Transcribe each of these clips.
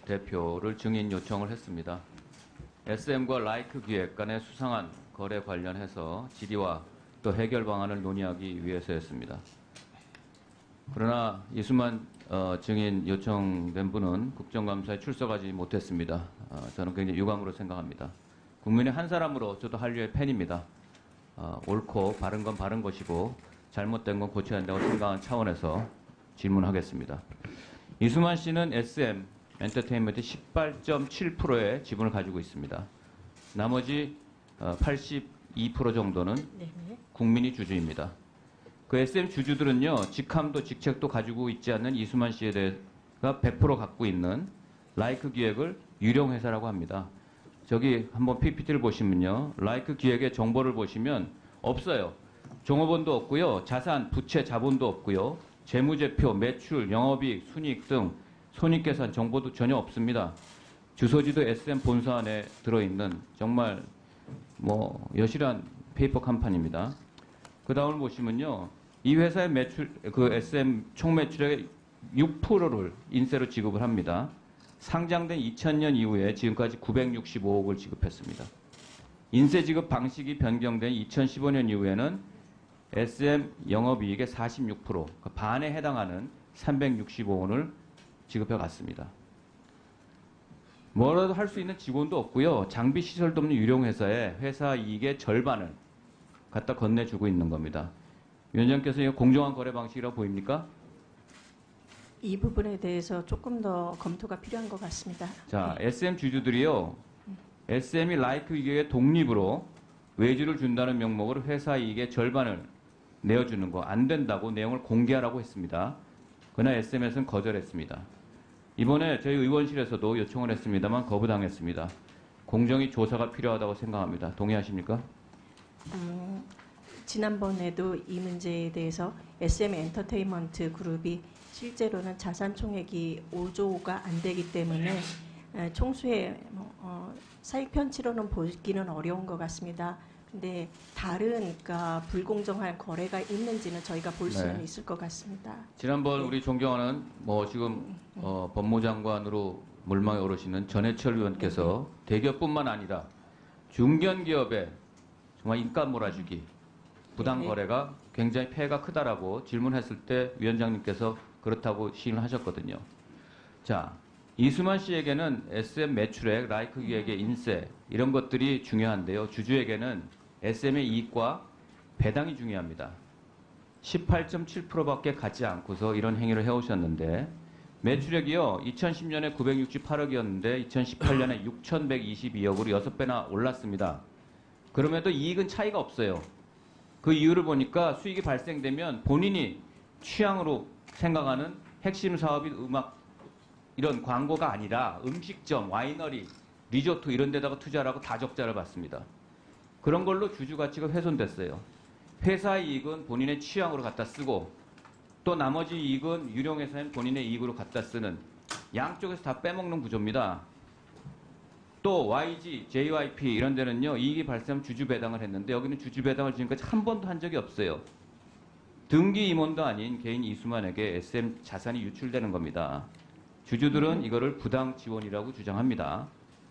대표를 증인 요청을 했습니다. SM과 라이크 기획 간의 수상한 거래 관련해서 질의와 또 해결 방안을 논의하기 위해서였습니다. 그러나 이수만 증인 요청된 분은 국정감사에 출석하지 못했습니다. 저는 굉장히 유감으로 생각합니다. 국민의 한 사람으로 저도 한류의 팬입니다. 옳고 바른 건 바른 것이고 잘못된 건 고쳐야 한다고 생각하는 차원에서 질문하겠습니다. 이수만 씨는 SM 엔터테인먼트 18.7%의 지분을 가지고 있습니다. 나머지 82% 정도는 국민이 주주입니다. 그 SM 주주들은요, 직함도 직책도 가지고 있지 않는 이수만 씨에 대해서 100% 갖고 있는 라이크 기획을 유령회사라고 합니다. 저기 한번 PPT를 보시면요, 라이크 기획의 정보를 보시면 없어요. 종업원도 없고요, 자산, 부채, 자본도 없고요, 재무제표, 매출, 영업이익, 순이익 등 손익계산 정보도 전혀 없습니다. 주소지도 SM 본사 안에 들어있는 정말 여실한 페이퍼 컴퍼니입니다. 그 다음을 보시면요, 이 회사의 매출, 그 SM 총 매출의 6%를 인세로 지급을 합니다. 상장된 2000년 이후에 지금까지 965억을 지급했습니다. 인세 지급 방식이 변경된 2015년 이후에는 SM 영업이익의 46%, 그러니까 반에 해당하는 365원을 지급해 갔습니다. 뭐라도 할 수 있는 직원도 없고요, 장비 시설도 없는 유령회사에 회사 이익의 절반을 갖다 건네주고 있는 겁니다. 위원장께서 이거 공정한 거래 방식이라고 보입니까? 이 부분에 대해서 조금 더 검토가 필요한 것 같습니다. 자, SM 주주들이요, SM이 라이크 기획의 독립으로 외주를 준다는 명목으로 회사 이익의 절반을 내어주는 거 안 된다고 내용을 공개하라고 했습니다. 그러나 SM에서는 거절했습니다. 이번에 저희 의원실에서도 요청을 했습니다만 거부당했습니다. 공정히 조사가 필요하다고 생각합니다. 동의하십니까? 지난번에도 이 문제에 대해서 SM 엔터테인먼트 그룹이 실제로는 자산 총액이 5조가 안 되기 때문에 총수의 사익 편취로는 보기는 어려운 것 같습니다. 근데 다른 그러니까 불공정한 거래가 있는지는 저희가 볼 수는 있을 것 같습니다. 지난번 우리 존경하는 지금 법무장관으로 물망에 오르시는 전해철 의원께서 대기업뿐만 아니라 중견기업에 정말 인간 몰아주기, 부당 거래가 굉장히 폐해가 크다라고 질문했을 때 위원장님께서 그렇다고 시인을 하셨거든요. 자, 이수만 씨에게는 SM 매출액, 라이크 기획의 인세 이런 것들이 중요한데요. 주주에게는 SM의 이익과 배당이 중요합니다. 18.7%밖에 가지 않고서 이런 행위를 해오셨는데 매출액이요, 2010년에 968억이었는데 2018년에 6,122억으로 6배나 올랐습니다. 그럼에도 이익은 차이가 없어요. 그 이유를 보니까 수익이 발생되면 본인이 취향으로 생각하는 핵심 사업이 음악 이런 광고가 아니라 음식점, 와이너리, 리조트 이런 데다가 투자를 하고 다 적자를 받습니다. 그런 걸로 주주 가치가 훼손됐어요. 회사 이익은 본인의 취향으로 갖다 쓰고 또 나머지 이익은 유령회사는 본인의 이익으로 갖다 쓰는 양쪽에서 다 빼먹는 구조입니다. 또 YG, JYP 이런 데는요, 이익이 발생하면 주주 배당을 했는데 여기는 주주 배당을 지금까지 한 번도 한 적이 없어요. 등기 임원도 아닌 개인 이수만에게 SM 자산이 유출되는 겁니다. 주주들은 이거를 부당 지원이라고 주장합니다.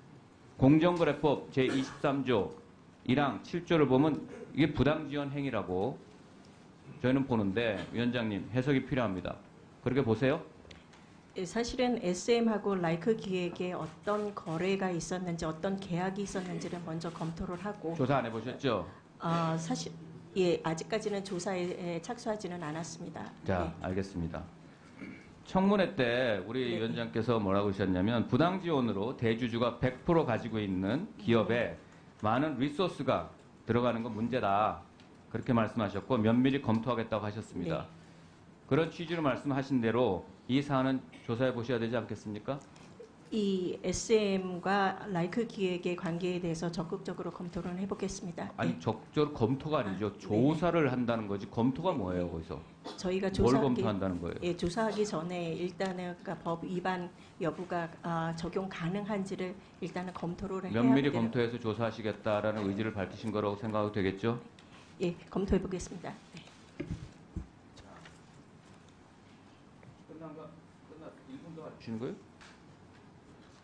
공정거래법 제23조 1항 7조를 보면 이게 부당 지원 행위라고 저희는 보는데 위원장님 해석이 필요합니다. 그렇게 보세요? 사실은 SM하고 라이크 기획에 어떤 거래가 있었는지 어떤 계약이 있었는지를 먼저 검토를 하고 조사 안 해보셨죠? 사실 아직까지는 조사에 착수하지는 않았습니다. 자, 알겠습니다. 청문회 때 우리 위원장께서 뭐라고 하셨냐면 부당 지원으로 대주주가 100% 가지고 있는 기업에 많은 리소스가 들어가는 건 문제다. 그렇게 말씀하셨고 면밀히 검토하겠다고 하셨습니다. 그런 취지로 말씀하신 대로 이 사안은 조사해 보셔야 되지 않겠습니까? 이 SM과 라이크 기획의 관계에 대해서 적극적으로 검토를 해보겠습니다. 아니 적극적으로 검토가 아니죠. 조사를 한다는 거지. 검토가 뭐예요 거기서? 저희가 뭘 검토한다는 거예요? 예, 조사하기 전에 일단은 그러니까 법 위반 여부가 적용 가능한지를 일단은 검토를 해야 면밀히 검토해서 조사하시겠다라는 의지를 밝히신 거라고 생각하도 되겠죠? 예, 검토해 보겠습니다. 네. 끝난 거? 1분 더 주시는 거예요?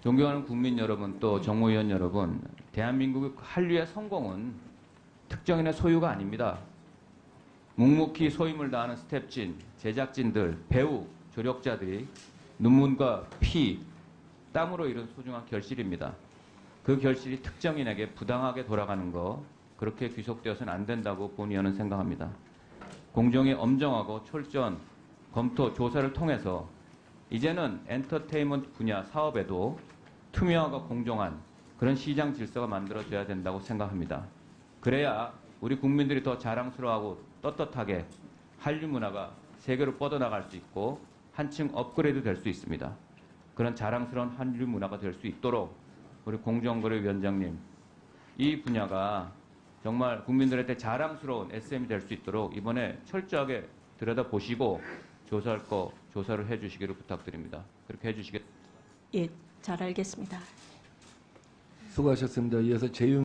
존경하는 국민 여러분, 또 정무위원 여러분, 대한민국의 한류의 성공은 특정인의 소유가 아닙니다. 묵묵히 소임을 다하는 스태프진, 제작진들, 배우, 조력자들이 눈물과 피, 땀으로 이룬 소중한 결실입니다. 그 결실이 특정인에게 부당하게 돌아가는 거, 그렇게 귀속되어서는 안 된다고 본의원은 생각합니다. 공정이 엄정하고 철저한 검토, 조사를 통해서 이제는 엔터테인먼트 분야 사업에도 투명하고 공정한 그런 시장 질서가 만들어져야 된다고 생각합니다. 그래야 우리 국민들이 더 자랑스러워하고 떳떳하게 한류 문화가 세계로 뻗어나갈 수 있고 한층 업그레이드 될 수 있습니다. 그런 자랑스러운 한류 문화가 될 수 있도록 우리 공정거래위원장님, 이 분야가 정말 국민들한테 자랑스러운 SM이 될 수 있도록 이번에 철저하게 들여다보시고 조사할 거 조사를 해주시기를 부탁드립니다. 그렇게 해주시겠습니다. 예, 잘 알겠습니다. 수고하셨습니다. 이어서 재윤